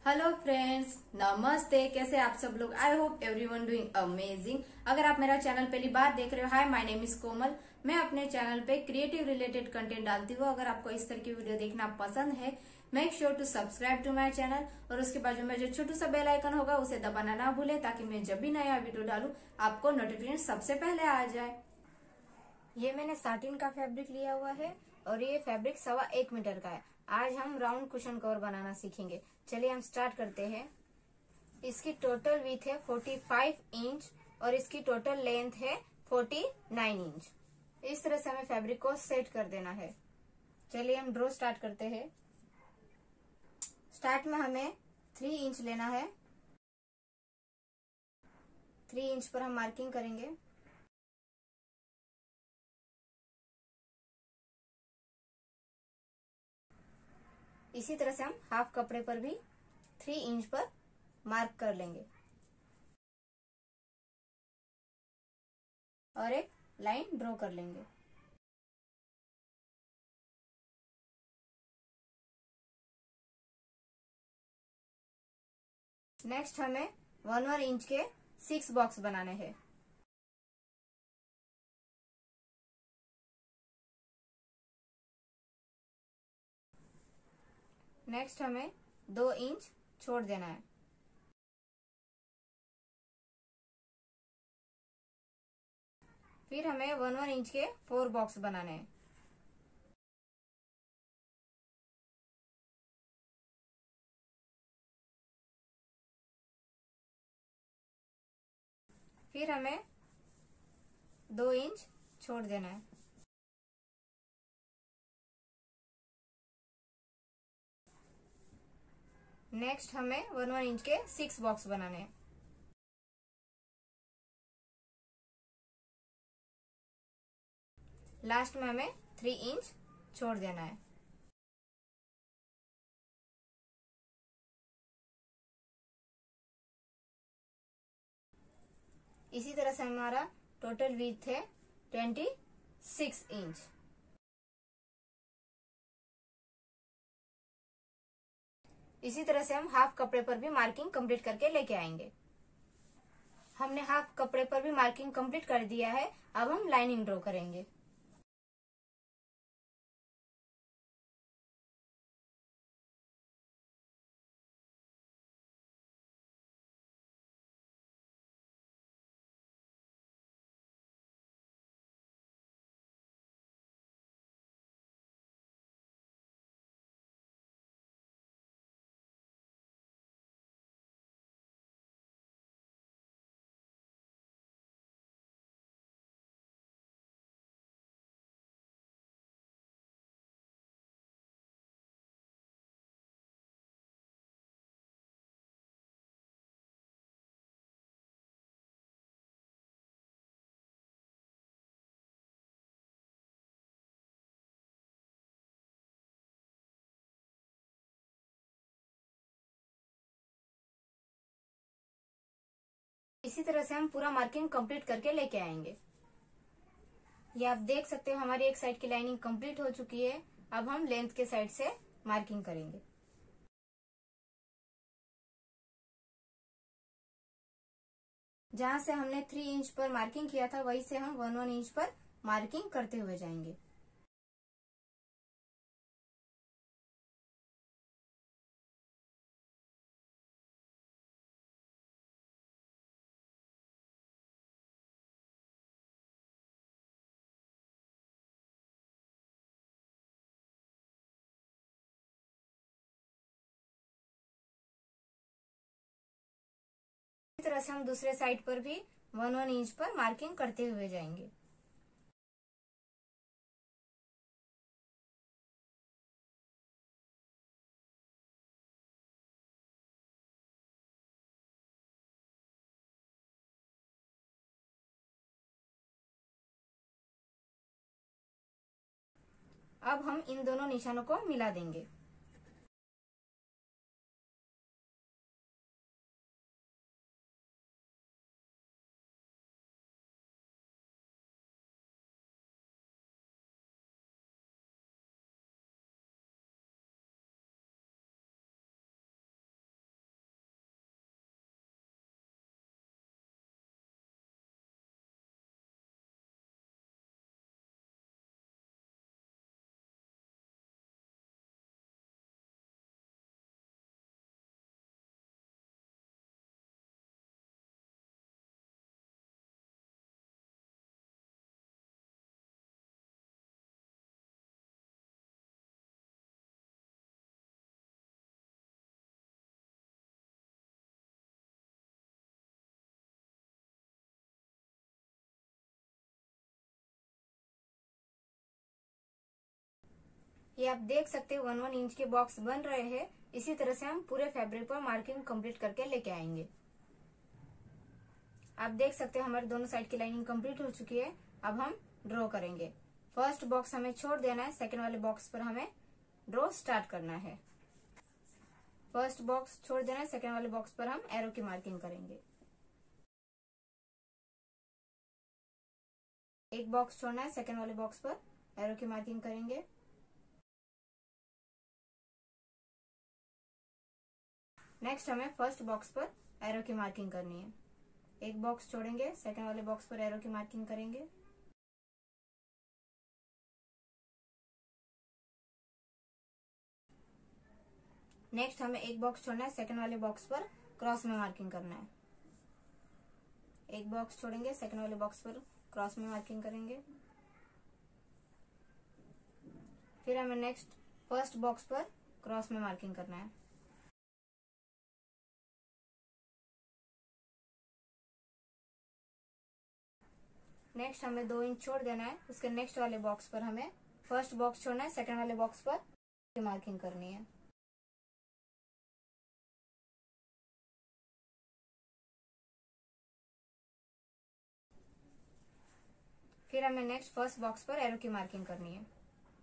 Hello friends, नमस्ते। कैसे आप सब लोग? I hope everyone doing amazing. अगर आप मेरा चैनल पहली बार देख रहे हो, hi my name is Komal. मैं अपने चैनल पे क्रिएटिव रिलेटेड कंटेंट डालती हूँ। अगर आपको इस तरह की वीडियो देखना पसंद है, make sure to subscribe to my channel और उसके बाजू में जो छोटू सा बेल आइकन होगा उसे दबाना ना भूले, ताकि मैं जब भी नया वीडियो डालूं आपको नोटिफिकेशन सबसे पहले आ जाए। ये मैंने साटिन का फैब्रिक लिया हुआ है और ये फैब्रिक 1.25 मीटर का है। आज हम राउंड कुशन कवर बनाना सीखेंगे। चलिए हम स्टार्ट करते हैं। इसकी टोटल विड्थ है 45 इंच और इसकी टोटल लेंथ है 49 इंच। इस तरह से हमें फैब्रिक को सेट कर देना है। चलिए हम ड्रॉ स्टार्ट करते हैं। स्टार्ट में हमें 3 इंच लेना है। 3 इंच पर हम मार्किंग करेंगे। इसी तरह से हम हाफ कपड़े पर भी 3 इंच पर मार्क कर लेंगे और एक लाइन ड्रॉ कर लेंगे। नेक्स्ट हमें 1 इंच के 6 बॉक्स बनाने हैं। नेक्स्ट हमें 2 इंच छोड़ देना है। फिर हमें 1 इंच के 4 बॉक्स बनाने हैं। फिर हमें 2 इंच छोड़ देना है। नेक्स्ट हमें 1 इंच के 6 बॉक्स बनाने हैं। लास्ट में हमें 3 इंच छोड़ देना है। इसी तरह से हमारा टोटल विड्थ है 26 इंच। इसी तरह से हम हाफ कपड़े पर भी मार्किंग कंप्लीट करके लेके आएंगे। हमने हाफ कपड़े पर भी मार्किंग कंप्लीट कर दिया है। अब हम लाइनिंग ड्रॉ करेंगे। इसी तरह से हम पूरा मार्किंग कंप्लीट करके लेके आएंगे। ये आप देख सकते हो हमारी एक साइड की लाइनिंग कंप्लीट हो चुकी है। अब हम लेंथ के साइड से मार्किंग करेंगे। जहां से हमने 3 इंच पर मार्किंग किया था, वहीं से हम 1 इंच पर मार्किंग करते हुए जाएंगे। इसी तरह से हम दूसरे साइड पर भी 1 इंच पर मार्किंग करते हुए जाएंगे। अब हम इन दोनों निशानों को मिला देंगे। ये आप देख सकते हैं 1-1 इंच के बॉक्स बन रहे हैं। इसी तरह से हम पूरे फैब्रिक पर मार्किंग कंप्लीट करके लेके आएंगे। आप देख सकते हैं हमारे दोनों साइड की लाइनिंग कंप्लीट हो चुकी है। अब हम ड्रॉ करेंगे। फर्स्ट बॉक्स हमें छोड़ देना है, सेकंड वाले बॉक्स पर हमें ड्रॉ स्टार्ट करना है। फर्स्ट बॉक्स छोड़ देना है, सेकंड वाले बॉक्स पर हम एरो की मार्किंग करेंगे। एक बॉक्स छोड़ना है, सेकंड वाले बॉक्स पर एरो की मार्किंग करेंगे। नेक्स्ट हमें फर्स्ट बॉक्स पर एरो की मार्किंग करनी है। एक बॉक्स छोड़ेंगे, सेकंड वाले बॉक्स पर एरो की मार्किंग करेंगे। नेक्स्ट हमें एक बॉक्स छोड़ना है, सेकंड वाले बॉक्स पर क्रॉस में मार्किंग करना है। एक बॉक्स छोड़ेंगे, सेकंड वाले बॉक्स पर क्रॉस में मार्किंग करेंगे। फिर हमें नेक्स्ट फर्स्ट बॉक्स पर क्रॉस में मार्किंग करना है। नेक्स्ट हमें 2 इंच छोड़ देना है। उसके नेक्स्ट वाले बॉक्स पर हमें फर्स्ट बॉक्स छोड़ना है, सेकंड वाले बॉक्स पर मार्किंग करनी है। फिर हमें नेक्स्ट फर्स्ट बॉक्स पर एरो की मार्किंग करनी है।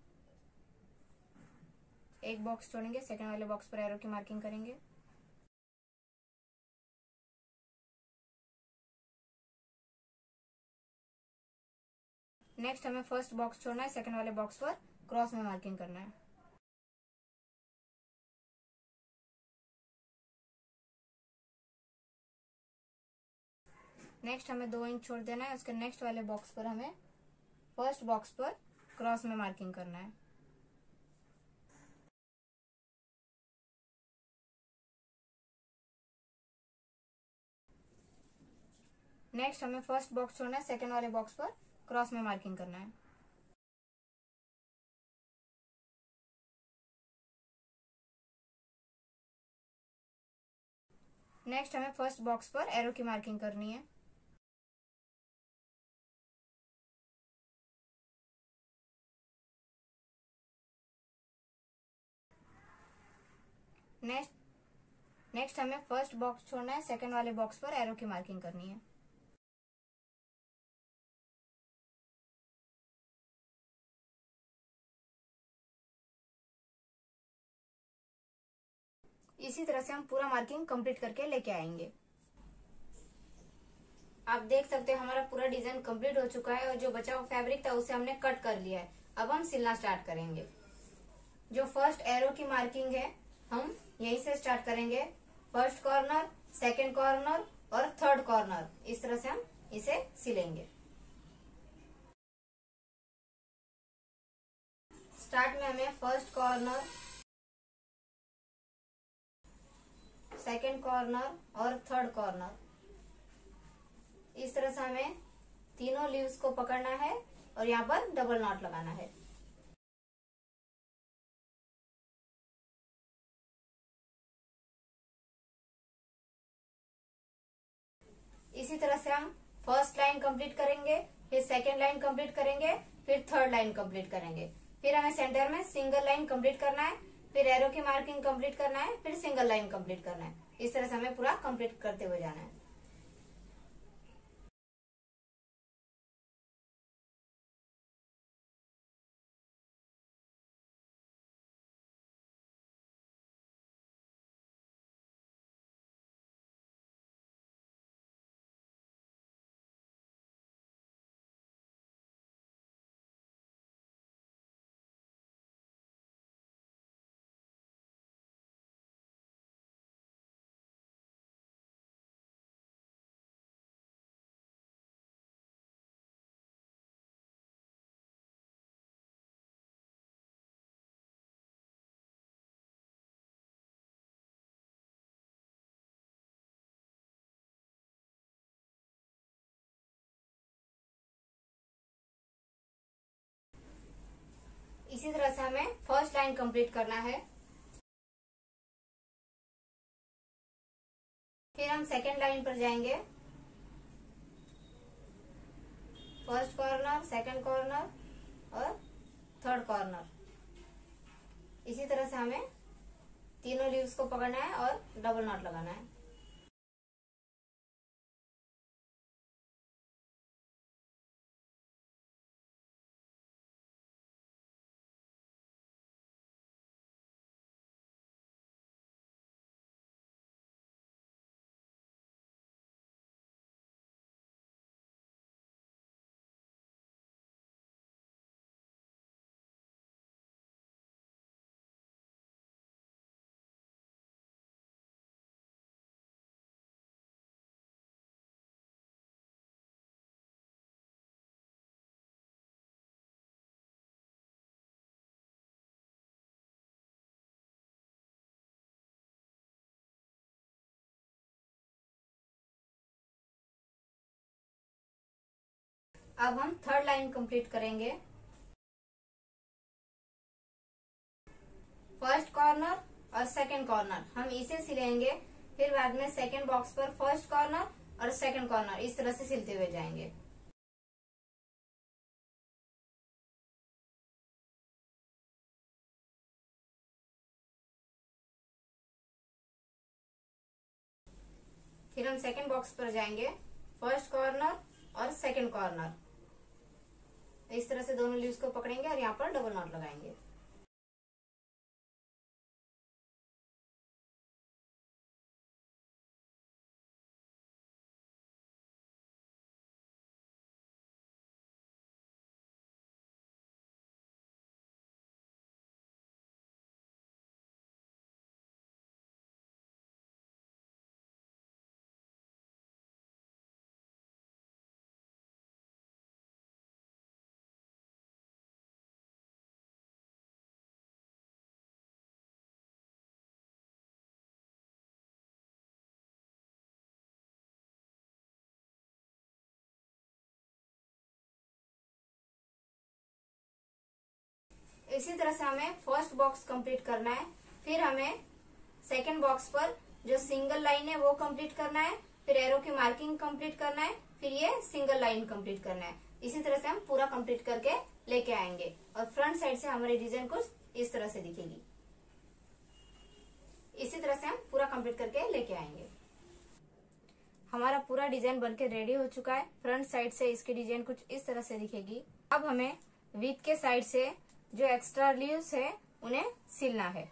एक बॉक्स छोड़ेंगे, सेकंड वाले बॉक्स पर एरो की मार्किंग करेंगे। नेक्स्ट हमें फर्स्ट बॉक्स छोड़ना है, सेकंड वाले बॉक्स पर क्रॉस में मार्किंग करना है। नेक्स्ट हमें 2 इंच छोड़ देना है। उसके नेक्स्ट वाले बॉक्स पर हमें फर्स्ट बॉक्स पर क्रॉस में मार्किंग करना है। नेक्स्ट हमें फर्स्ट बॉक्स छोड़ना है, सेकंड वाले बॉक्स पर क्रॉस में मार्किंग करना है। नेक्स्ट हमें फर्स्ट बॉक्स पर एरो की मार्किंग करनी है। नेक्स्ट हमें फर्स्ट बॉक्स छोड़ना है, सेकंड वाले बॉक्स पर एरो की मार्किंग करनी है। इसी तरह से हम पूरा मार्किंग कंप्लीट करके लेके आएंगे। आप देख सकते हैं हमारा पूरा डिजाइन कंप्लीट हो चुका है और जो बचा हुआ फैब्रिक था उसे हमने कट कर लिया है। अब हम सिलना स्टार्ट करेंगे। जो फर्स्ट एरो की मार्किंग है हम यहीं से स्टार्ट करेंगे। फर्स्ट कॉर्नर, सेकंड कॉर्नर और थर्ड कॉर्नर, इस तरह से हम इसे सिलेंगे। स्टार्ट में हमें फर्स्ट कॉर्नर, सेकंड कॉर्नर और थर्ड कॉर्नर, इस तरह से हमें तीनों लीव्स को पकड़ना है और यहाँ पर डबल नॉट लगाना है। इसी तरह से हम फर्स्ट लाइन कंप्लीट करेंगे, फिर सेकेंड लाइन कंप्लीट करेंगे, फिर थर्ड लाइन कंप्लीट करेंगे। फिर हमें सेंटर में सिंगल लाइन कंप्लीट करना है, फिर एरो की मार्किंग कंप्लीट करना है, फिर सिंगल लाइन कंप्लीट करना है। इस तरह से हमें पूरा कंप्लीट करते हुए जाना है। इसी तरह से हमें फर्स्ट लाइन कंप्लीट करना है। फिर हम सेकेंड लाइन पर जाएंगे। फर्स्ट कॉर्नर, सेकेंड कॉर्नर और थर्ड कॉर्नर, इसी तरह से हमें तीनों लीव्स को पकड़ना है और डबल नॉट लगाना है। अब हम थर्ड लाइन कंप्लीट करेंगे। फर्स्ट कॉर्नर और सेकंड कॉर्नर हम इसे सिलेंगे, फिर बाद में सेकंड बॉक्स पर फर्स्ट कॉर्नर और सेकंड कॉर्नर इस तरह से सिलते हुए जाएंगे। फिर हम सेकंड बॉक्स पर जाएंगे, फर्स्ट कॉर्नर और सेकंड कॉर्नर इस तरह से दोनों लीव्स को पकड़ेंगे और यहाँ पर डबल नॉट लगाएंगे। इसी तरह से हमें फर्स्ट बॉक्स कंप्लीट करना है, फिर हमें सेकंड बॉक्स पर जो सिंगल लाइन है वो कंप्लीट करना है, फिर एरो की मार्किंग कंप्लीट करना है, फिर ये सिंगल लाइन कंप्लीट करना है। इसी तरह से हम पूरा कंप्लीट करके लेके आएंगे और फ्रंट साइड से हमारी डिजाइन कुछ इस तरह से दिखेगी। इसी तरह से हम पूरा कंप्लीट करके लेके आएंगे। हमारा पूरा डिजाइन बनके रेडी हो चुका है। फ्रंट साइड से इसकी डिजाइन कुछ इस तरह से दिखेगी। अब हमें विथ के साइड से जो एक्स्ट्रा लीव्स है उन्हें सिलना है।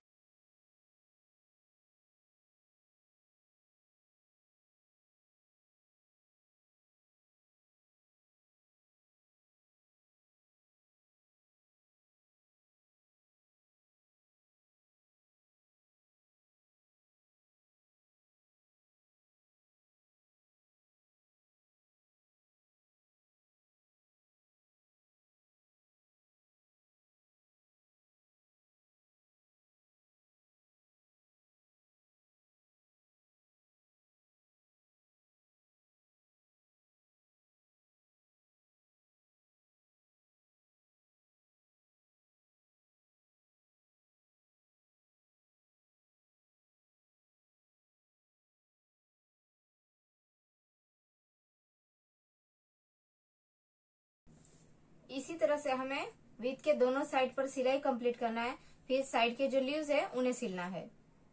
इसी तरह से हमें विथ के दोनों साइड पर सिलाई कंप्लीट करना है, फिर साइड के जो लीव्स है उन्हें सिलना है।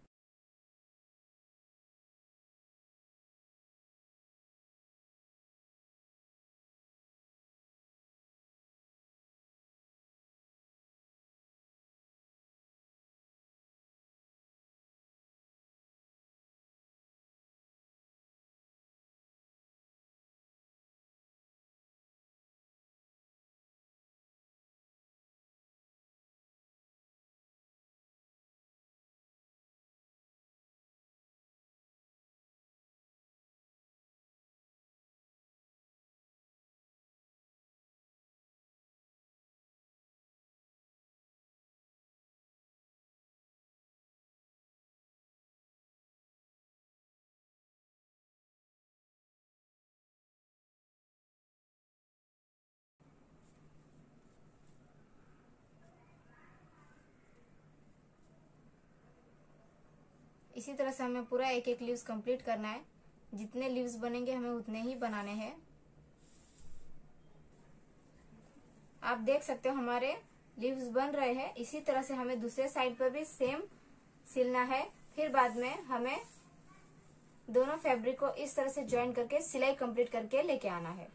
इसी तरह से हमें पूरा एक एक लीव्स कंप्लीट करना है। जितने लीव्स बनेंगे हमें उतने ही बनाने हैं। आप देख सकते हो हमारे लीव्स बन रहे हैं। इसी तरह से हमें दूसरे साइड पर भी सेम सिलना है। फिर बाद में हमें दोनों फैब्रिक को इस तरह से ज्वाइन करके सिलाई कंप्लीट करके लेके आना है।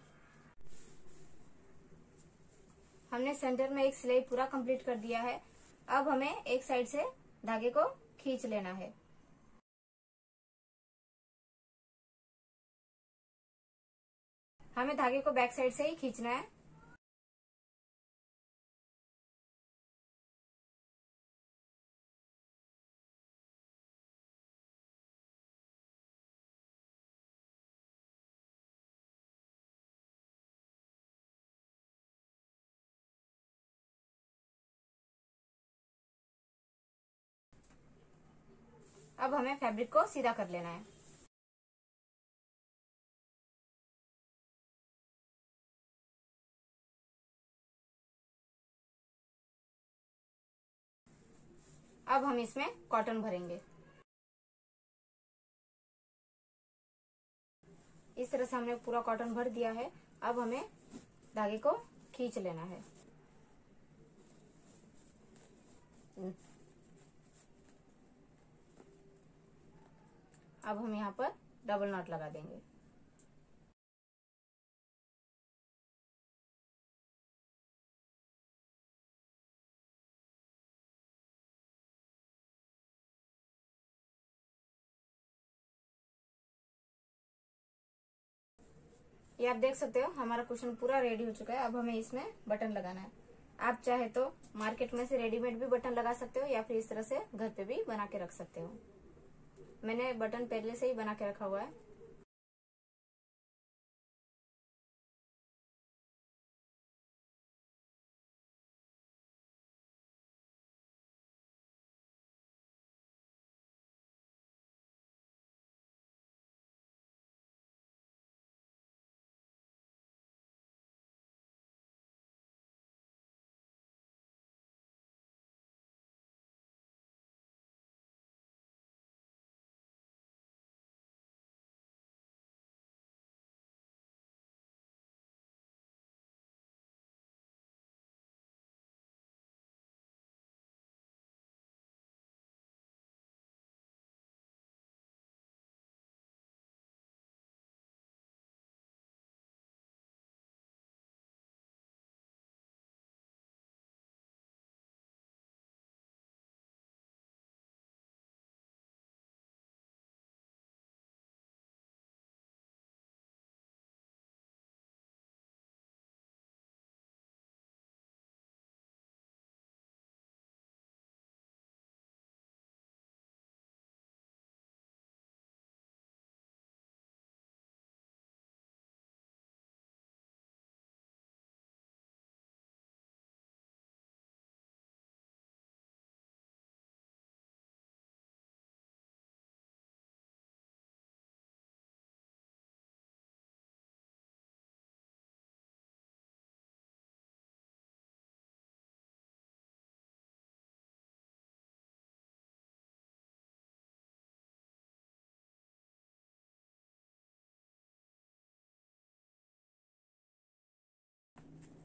हमने सेंटर में एक सिलाई पूरा कंप्लीट कर दिया है। अब हमें एक साइड से धागे को खींच लेना है। हमें धागे को बैक साइड से ही खींचना है। अब हमें फैब्रिक को सीधा कर लेना है। अब हम इसमें कॉटन भरेंगे। इस तरह से हमने पूरा कॉटन भर दिया है। अब हमें धागे को खींच लेना है। अब हम यहाँ पर डबल नॉट लगा देंगे। ये आप देख सकते हो हमारा कुशन पूरा रेडी हो चुका है। अब हमें इसमें बटन लगाना है। आप चाहे तो मार्केट में से रेडीमेड भी बटन लगा सकते हो या फिर इस तरह से घर पे भी बना के रख सकते हो। मैंने बटन पहले से ही बना के रखा हुआ है।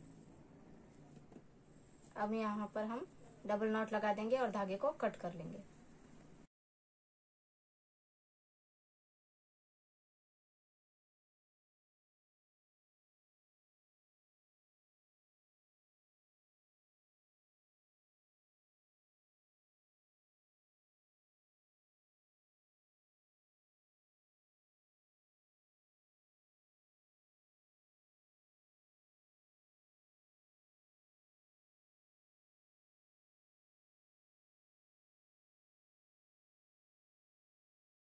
अब यहाँ पर हम डबल नॉट लगा देंगे और धागे को कट कर लेंगे।